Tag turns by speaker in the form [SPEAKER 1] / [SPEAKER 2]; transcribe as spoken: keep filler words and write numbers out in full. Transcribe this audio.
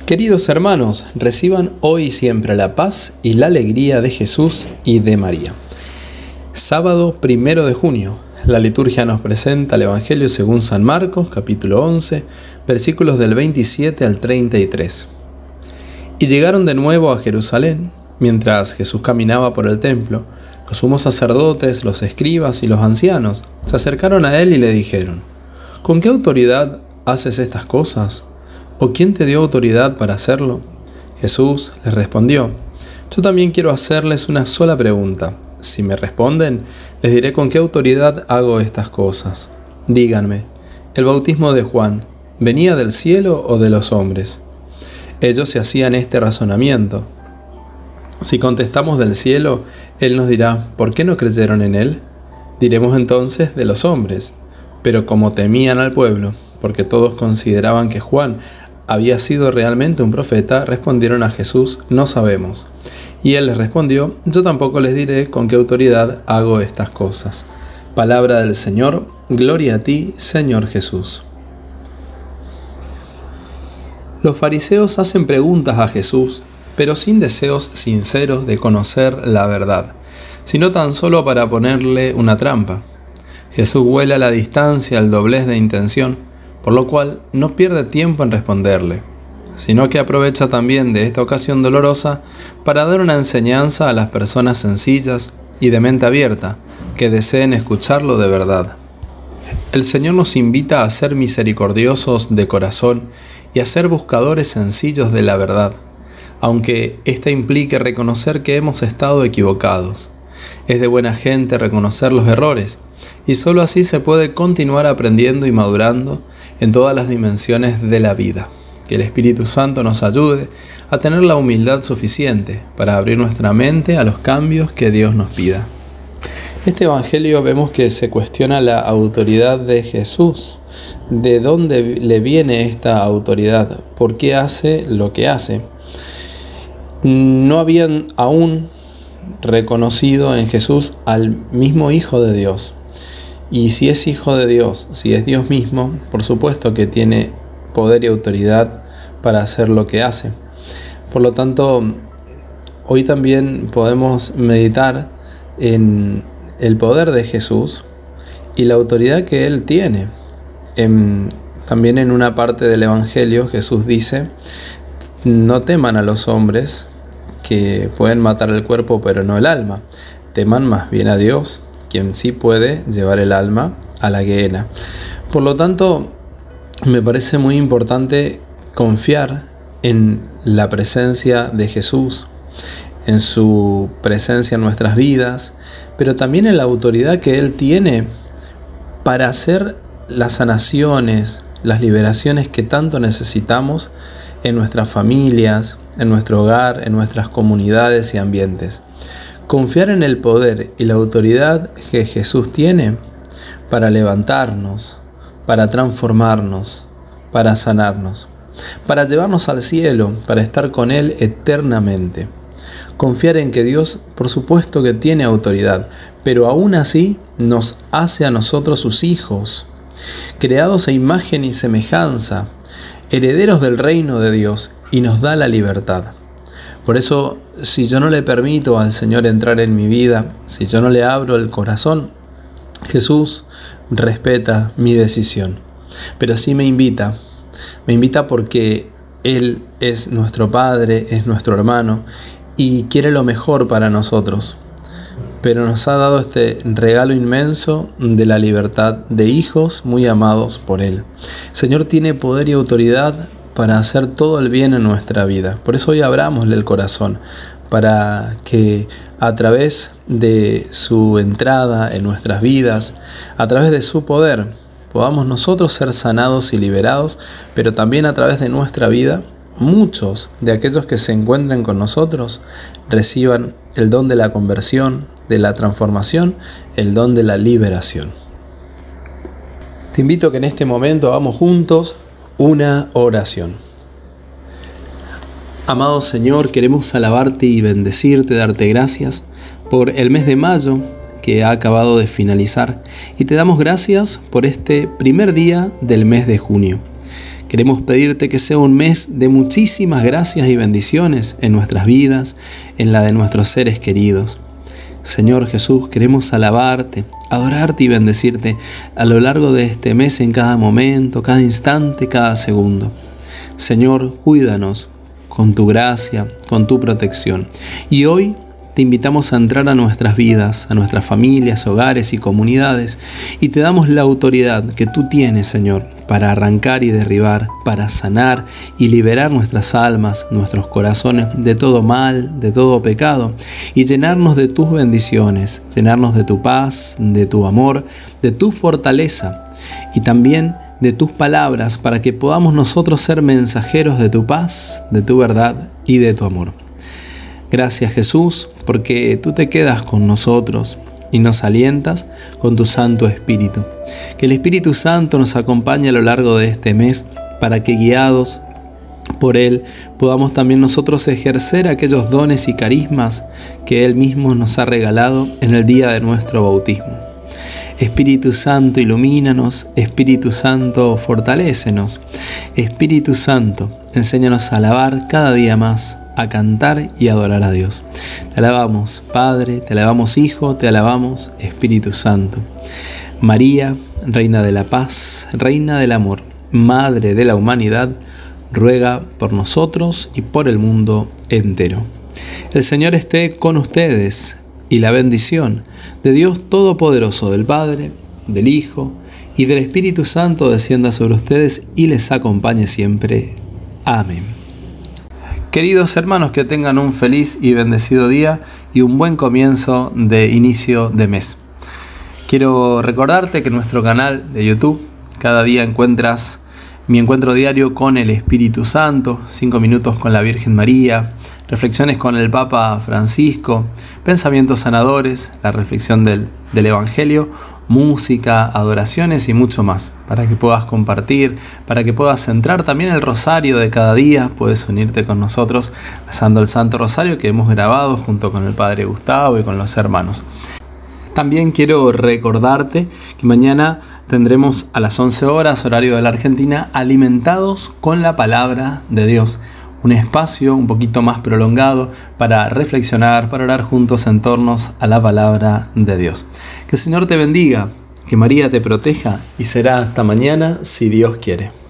[SPEAKER 1] Queridos hermanos, reciban hoy y siempre la paz y la alegría de Jesús y de María. Sábado primero de junio, la liturgia nos presenta el Evangelio según San Marcos, capítulo once, versículos del veintisiete al treinta y tres. Y llegaron de nuevo a Jerusalén, mientras Jesús caminaba por el templo. Los sumos sacerdotes, los escribas y los ancianos se acercaron a él y le dijeron: ¿Con qué autoridad haces estas cosas? ¿O quién te dio autoridad para hacerlo? Jesús les respondió: Yo también quiero hacerles una sola pregunta. Si me responden, les diré con qué autoridad hago estas cosas. Díganme, ¿el bautismo de Juan venía del cielo o de los hombres? Ellos se hacían este razonamiento. Si contestamos del cielo, él nos dirá: ¿por qué no creyeron en él? Diremos entonces de los hombres. Pero como temían al pueblo, porque todos consideraban que Juan había sido realmente un profeta, respondieron a Jesús: no sabemos. Y él les respondió: yo tampoco les diré con qué autoridad hago estas cosas. Palabra del Señor, gloria a ti, Señor Jesús. Los fariseos hacen preguntas a Jesús, pero sin deseos sinceros de conocer la verdad, sino tan solo para ponerle una trampa. Jesús huele a la distancia el doblez de intención, por lo cual no pierde tiempo en responderle, sino que aprovecha también de esta ocasión dolorosa para dar una enseñanza a las personas sencillas y de mente abierta que deseen escucharlo de verdad. El Señor nos invita a ser misericordiosos de corazón y a ser buscadores sencillos de la verdad, aunque ésta implique reconocer que hemos estado equivocados. Es de buena gente reconocer los errores, y sólo así se puede continuar aprendiendo y madurando en todas las dimensiones de la vida. Que el Espíritu Santo nos ayude a tener la humildad suficiente para abrir nuestra mente a los cambios que Dios nos pida. En este Evangelio vemos que se cuestiona la autoridad de Jesús. ¿De dónde le viene esta autoridad? ¿Por qué hace lo que hace? No habían aún reconocido en Jesús al mismo Hijo de Dios. Y si es Hijo de Dios, si es Dios mismo, por supuesto que tiene poder y autoridad para hacer lo que hace. Por lo tanto, hoy también podemos meditar en el poder de Jesús y la autoridad que Él tiene. En, también en una parte del Evangelio Jesús dice: no teman a los hombres, que pueden matar el cuerpo pero no el alma. Teman más bien a Dios, quien sí puede llevar el alma a la gehenna. Por lo tanto, me parece muy importante confiar en la presencia de Jesús, en su presencia en nuestras vidas, pero también en la autoridad que Él tiene para hacer las sanaciones, las liberaciones que tanto necesitamos en nuestras familias, en nuestro hogar, en nuestras comunidades y ambientes. Confiar en el poder y la autoridad que Jesús tiene para levantarnos, para transformarnos, para sanarnos, para llevarnos al cielo, para estar con Él eternamente. Confiar en que Dios, por supuesto que tiene autoridad, pero aún así nos hace a nosotros sus hijos, creados a imagen y semejanza, herederos del reino de Dios, y nos da la libertad. Por eso, si yo no le permito al Señor entrar en mi vida, si yo no le abro el corazón, Jesús respeta mi decisión. Pero sí me invita, me invita porque Él es nuestro Padre, es nuestro hermano y quiere lo mejor para nosotros. Pero nos ha dado este regalo inmenso de la libertad de hijos muy amados por Él. El Señor tiene poder y autoridad para hacer todo el bien en nuestra vida. Por eso hoy abrámosle el corazón, para que a través de su entrada en nuestras vidas, a través de su poder, podamos nosotros ser sanados y liberados, pero también a través de nuestra vida, muchos de aquellos que se encuentren con nosotros reciban el don de la conversión, de la transformación, el don de la liberación. Te invito a que en este momento hagamos juntos una oración. Amado Señor, queremos alabarte y bendecirte, darte gracias por el mes de mayo que ha acabado de finalizar, y te damos gracias por este primer día del mes de junio. Queremos pedirte que sea un mes de muchísimas gracias y bendiciones en nuestras vidas, en la de nuestros seres queridos. Señor Jesús, queremos alabarte, adorarte y bendecirte a lo largo de este mes, en cada momento, cada instante, cada segundo. Señor, cuídanos con tu gracia, con tu protección. Y hoy te invitamos a entrar a nuestras vidas, a nuestras familias, hogares y comunidades, y te damos la autoridad que tú tienes, Señor, para arrancar y derribar, para sanar y liberar nuestras almas, nuestros corazones de todo mal, de todo pecado, y llenarnos de tus bendiciones, llenarnos de tu paz, de tu amor, de tu fortaleza, y también de tus palabras, para que podamos nosotros ser mensajeros de tu paz, de tu verdad y de tu amor. Gracias, Jesús, porque tú te quedas con nosotros y nos alientas con tu Santo Espíritu. Que el Espíritu Santo nos acompañe a lo largo de este mes, para que, guiados por Él, podamos también nosotros ejercer aquellos dones y carismas que Él mismo nos ha regalado en el día de nuestro bautismo. Espíritu Santo, ilumínanos. Espíritu Santo, fortalécenos. Espíritu Santo, enséñanos a alabar cada día más, a cantar y adorar a Dios. Te alabamos, Padre, te alabamos, Hijo, te alabamos, Espíritu Santo. María, Reina de la Paz, Reina del Amor, Madre de la Humanidad, ruega por nosotros y por el mundo entero. El Señor esté con ustedes, y la bendición de Dios Todopoderoso, del Padre, del Hijo y del Espíritu Santo descienda sobre ustedes y les acompañe siempre. Amén. Queridos hermanos, que tengan un feliz y bendecido día y un buen comienzo de inicio de mes. Quiero recordarte que en nuestro canal de YouTube cada día encuentras mi encuentro diario con el Espíritu Santo, cinco minutos con la Virgen María, reflexiones con el Papa Francisco, pensamientos sanadores, la reflexión del, del Evangelio, música, adoraciones y mucho más, para que puedas compartir, para que puedas centrar también el rosario de cada día. Puedes unirte con nosotros rezando el Santo Rosario que hemos grabado junto con el Padre Gustavo y con los hermanos. También quiero recordarte que mañana tendremos a las once horas, horario de la Argentina, Alimentados con la Palabra de Dios. Un espacio un poquito más prolongado para reflexionar, para orar juntos en torno a la palabra de Dios. Que el Señor te bendiga, que María te proteja y será hasta mañana si Dios quiere.